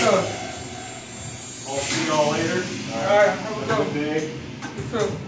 I'll see y'all later. All right, have a good day. You too.